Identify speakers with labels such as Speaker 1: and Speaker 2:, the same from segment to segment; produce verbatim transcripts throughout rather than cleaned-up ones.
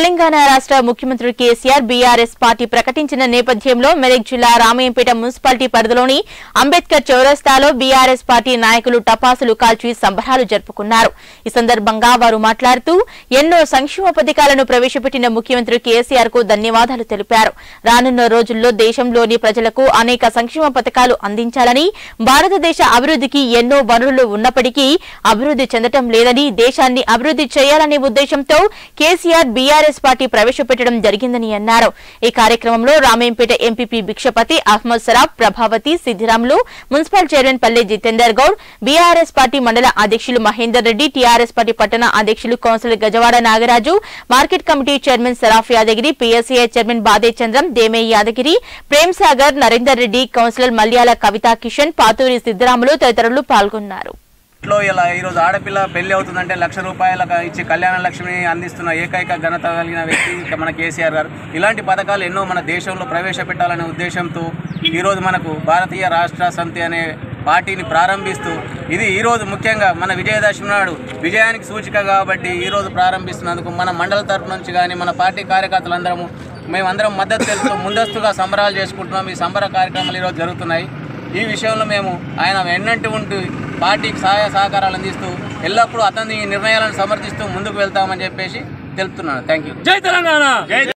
Speaker 1: తెలంగాణ రాష్ట్ర ముఖ్యమంత్రి KCR BRS party ప్రకటించిన నేపథ్యంలో మెదక్ జిల్లా రామయ్యంపేట మున్సిపాలిటీ పరిధిలోని అంబేద్కర్ చౌరస్తాలో బీఆర్ఎస్ పార్టీ నాయకులు టపాసులు కాల్చి సంబరాలు జరుపుకున్నారు. ఈ సందర్భంగా వారు మాట్లాడుతూ ఎన్నో సంక్షేమ పథకాలను ప్రవేశపెట్టిన ముఖ్యమంత్రి కేసీఆర్ కు ధన్యవాదాలు తెలిపారు. రానున్న రోజుల్లో దేశంలోని ప్రజలకు అనేక సంక్షేమ పథకాలు అందించాలని, భారతదేశ అభివృద్ధికి ఎన్నో వనరులు ఉన్నప్పటికీ అభివృద్ధి చెందటం లేదని, దేశాన్ని అభివృద్ధి చేయాలనే ఉద్దేశంతో కేసీఆర్ బీఆర్ఎస్ పార్టీ ప్రవేశపెట్టడం జరిగిందని అన్నారు. ఈ కార్యక్రమంలో Ramayampet MPP Bhikshapathi, Ahmed Sarab, Prabhavathi, Siddiramulu, municipal chairman Palle Jitender Goud, BRS party మండల అధ్యక్షులు మహేందర్ రెడ్డి, టీఆర్ఎస్ పార్టీ పట్టణ అధ్యక్షులు councillor Gajwada Nagaraju, market committee chairman Saraf Yadagiri, PSCI chairman Bade Chandram, Deme Yadagiri, Prem Sagar, Narender Reddy, councillor Malyala Kavitha Kishan, Pathuri Siddiramulu తదితరులు పాల్గొన్నారు.
Speaker 2: ఇలా ఈరోజు ఆడపిల్ల పెళ్లి అవుతుందంటే లక్ష రూపాయలకు ఇచ్చి కళ్యాణ లక్ష్మిని అందిస్తున్న ఏకైక ఘనత కలిగిన వ్యక్తి మన కేసీఆర్ గారు. ఇలాంటి పథకాలు ఎన్నో మన దేశంలో ప్రవేశపెట్టాలనే ఉద్దేశంతో ఈరోజు మనకు భారతీయ రాష్ట్ర సమితి అనే పార్టీని ప్రారంభిస్తూ, ఇది ఈరోజు ముఖ్యంగా మన విజయదశమి నాడు విజయానికి సూచిక కాబట్టి ఈరోజు ప్రారంభిస్తున్నందుకు మన మండల తరపు నుంచి కానీ మన పార్టీ కార్యకర్తలందరము మేమందరం మద్దతు తెలుస్తూ ముందస్తుగా సంబరాలు చేసుకుంటున్నాం. ఈ సంబర కార్యక్రమాలు ఈరోజు జరుగుతున్నాయి. ఈ విషయంలో మేము ఆయన వెన్నంటి ఉంటూ పార్టీకి సహాయ సహకారాలు అందిస్తూ ఎల్లప్పుడూ అతని నిర్ణయాలను సమర్థిస్తూ ముందుకు వెళ్తామని చెప్పేసి తెలుపుతున్నాను. Thank you. జై తెలంగాణ.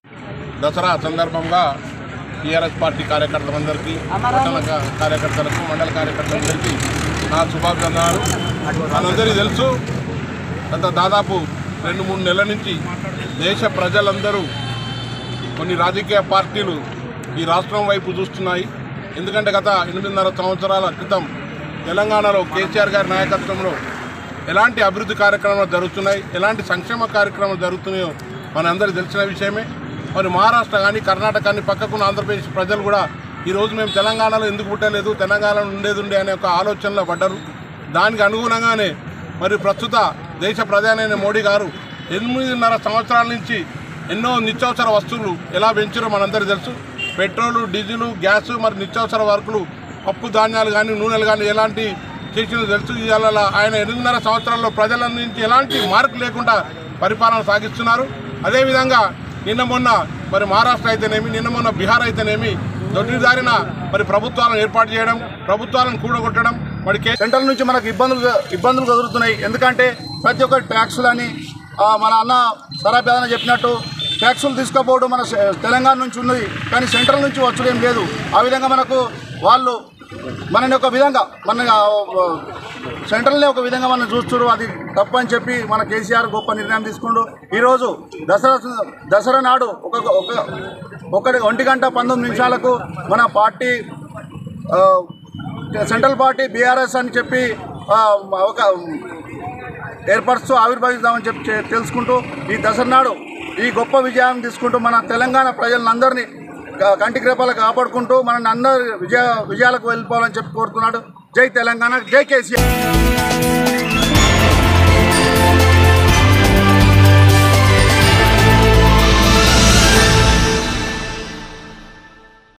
Speaker 3: దసరా సందర్భంగా టీఆర్ఎస్ పార్టీ కార్యకర్తలందరికీ, మండల కార్యకర్తలకు, మండల కార్యకర్తలందరికీ నా శుభాభివందనాలు. మనందరికీ తెలుసు, గత దాదాపు రెండు మూడు నెలల నుంచి దేశ ప్రజలందరూ కొన్ని రాజకీయ పార్టీలు ఈ రాష్ట్రం వైపు చూస్తున్నాయి. ఎందుకంటే గత ఎనిమిదిన్నర సంవత్సరాల క్రితం తెలంగాణలో కేసీఆర్ గారి నాయకత్వంలో ఎలాంటి అభివృద్ధి కార్యక్రమాలు జరుగుతున్నాయి, ఎలాంటి సంక్షేమ కార్యక్రమాలు జరుగుతున్నాయో మనందరికీ తెలిసిన విషయమే. మరి మహారాష్ట్ర కానీ, కర్ణాటక కానీ, పక్కకున్న ఆంధ్రప్రదేశ్ ప్రజలు కూడా ఈరోజు మేము తెలంగాణలో ఎందుకు పుట్టలేదు, తెలంగాణలో ఉండేది ఉండే అనే ఒక ఆలోచనలో పడ్డారు. దానికి అనుగుణంగానే మరి ప్రస్తుత దేశ ప్రధాని మోడీ గారు ఎనిమిదిన్నర సంవత్సరాల నుంచి ఎన్నో నిత్యావసర వస్తువులు ఎలా పెంచారో మనందరికీ తెలుసు. పెట్రోలు, డీజిలు, గ్యాసు, మరి నిత్యావసర వరకులు, పప్పు ధాన్యాలు కానీ, నూనెలు కానీ ఎలాంటి చేసినో తెలుసు. ఇవాళ ఆయన ఎనిమిదిన్నర సంవత్సరాల్లో ప్రజల నుంచి ఎలాంటి మార్పు లేకుండా పరిపాలన సాగిస్తున్నారు. అదేవిధంగా నిన్న మొన్న మరి మహారాష్ట్ర అయితేనేమి, నిన్న మొన్న బీహార్ అయితేనేమి దొడ్డిదారిన మరి ప్రభుత్వాలను ఏర్పాటు చేయడం, ప్రభుత్వాలను కూడగొట్టడం, మరి
Speaker 4: సెంట్రల్ నుంచి మనకు ఇబ్బందులు ఇబ్బందులు ఎదురుతున్నాయి. ఎందుకంటే ప్రతి ఒక్క ట్యాక్సులని మన అన్న సరాబ్ యాదవ్ చెప్పినట్టు ట్యాక్సులు తీసుకుపోవడం మన తెలంగాణ నుంచి ఉన్నది, కానీ సెంట్రల్ నుంచి వచ్చడం లేదు. ఆ విధంగా మనకు వాళ్ళు మనని ఒక విధంగా మన సెంట్రల్నే ఒక విధంగా మనం చూస్తున్నారు. అది తప్పని చెప్పి మన కేసీఆర్ గొప్ప నిర్ణయం తీసుకుంటూ ఈరోజు దసరా దసరా నాడు ఒక ఒకటి ఒంటి గంట పంతొమ్మిది నిమిషాలకు మన పార్టీ సెంట్రల్ పార్టీ బీఆర్ఎస్ అని చెప్పి ఒక ఏర్పరుస్తూ ఆవిర్భవిస్తామని చెప్పి తెలుసుకుంటూ ఈ దసరా నాడు ఈ గొప్ప విజయాన్ని తీసుకుంటూ మన తెలంగాణ ప్రజలందరినీ కంటికి రెప్పలకు కాపాడుకుంటూ మనల్ని అందరూ విజయ విజయాలకు వెళ్ళిపోవాలని చెప్పి కోరుతున్నాడు. జై తెలంగాణ, జై కేసీఆర్.